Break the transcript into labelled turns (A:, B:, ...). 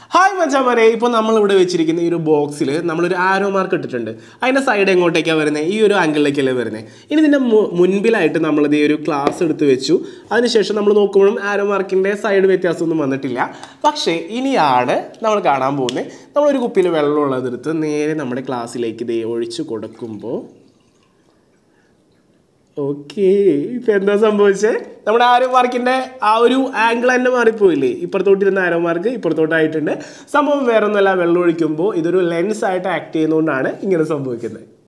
A: Hi മച്ചാമാരെ, ഇപ്പോൾ നമ്മളിവിടെ വെച്ചിരിക്കുന്ന ഈ ഒരു ബോക്സിൽ നമ്മളൊരു ആരോ മാർക്ക് ഇട്ടിട്ടുണ്ട്. അതിൻ്റെ സൈഡ് എങ്ങോട്ടേക്കാണ് വരുന്നത്? ഈ ഒരു ആംഗിളിലേക്കല്ലേ വരുന്നത്. ഇനി ഇതിൻ്റെ മുൻപിലായിട്ട് നമ്മളിത് ഈ ഒരു ക്ലാസ് എടുത്ത് വെച്ചു. അതിനുശേഷം നമ്മൾ നോക്കുമ്പോഴും ആരോ മാർക്കിൻ്റെ സൈഡ് വ്യത്യാസമൊന്നും വന്നിട്ടില്ല. പക്ഷേ ഇനിയാണ് നമ്മൾ കാണാൻ പോകുന്നത്. നമ്മളൊരു കുപ്പിയിൽ വെള്ളമുള്ളതെടുത്ത് നേരെ നമ്മുടെ ക്ലാസ്സിലേക്ക് ഇത് ഒഴിച്ചു കൊടുക്കുമ്പോൾ ഓക്കെ, ഇപ്പം എന്താ സംഭവിച്ചത്? നമ്മുടെ ആരോ മാർക്കിൻ്റെ ആ ഒരു ആംഗിൾ തന്നെ മാറിപ്പോയില്ലേ? ഇപ്പുറത്തോട്ടിരുന്ന ആരോ മാർക്ക് ഇപ്പുറത്തോട്ടായിട്ടുണ്ട്. സംഭവം വേറെ ഒന്നുമല്ല, വെള്ളം ഒഴിക്കുമ്പോൾ ഇതൊരു ലെൻസ് ആയിട്ട് ആക്ട് ചെയ്യുന്നതുകൊണ്ടാണ് ഇങ്ങനെ സംഭവിക്കുന്നത്.